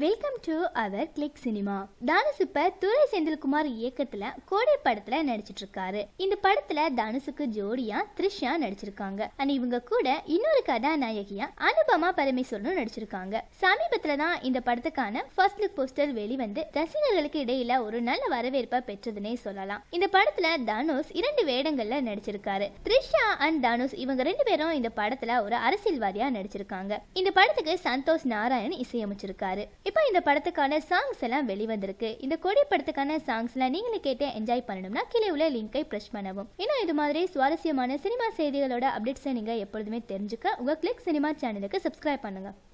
Welcome to our click cinema. Dhanush இப்ப துரை செந்தில்குமார் இயக்கத்துல கோடி படத்துல நடிச்சிட்டு இருக்காரு. இந்த படத்துல தனுஷுக்கு ஜோடியா த்ரிஷா நடிச்சிருக்காங்க. அண்ட் இவங்க கூட இன்னொரு கதாநாயகியா அனுபமா பரமேஸ்வரனும் நடிச்சிருக்காங்க. சமீபத்துல தான் இந்த படத்துக்கான ஃபர்ஸ்ட் லுக் போஸ்டர் வெளிவந்து ரசிகர்களுக்கு இடையில ஒரு நல்ல வரவேற்பை பெற்றதுன்னே சொல்லலாம். இந்த படத்துல தனுஷ் 2 வேடங்கள்ல நடிச்சிருக்காரு. த்ரிஷா அண்ட் தனுஷ் இவங்க 2 பேரும் இந்த படத்துல ஒரு அரசியல்வாதியா நடிச்சிருக்காங்க. இந்த படத்துக்கு சந்தோஷ் நாராயண் இசையமைச்சிருக்காரு. இப்போ இந்த படத்துக்கான சாங்ஸ் எல்லாம் வெளிவந்திருக்கு. இந்த கொடி படத்துக்கான சாங்ஸ் எல்லாம் நீங்களே கேட்டு என்ஜாய் பண்ணணும்னா கீழே உள்ள லிங்கை பிரஸ் பண்ணவும். இன்னும் இது மாதிரி சுவாரஸ்யமான சினிமா செய்திகளோட அப்டேட்ஸை நீங்க எப்பொழுதுமே தெரிஞ்சுக்க உங்க கிளிக் சினிமா சேனலுக்கு சப்ஸ்கிரைப் பண்ணுங்க.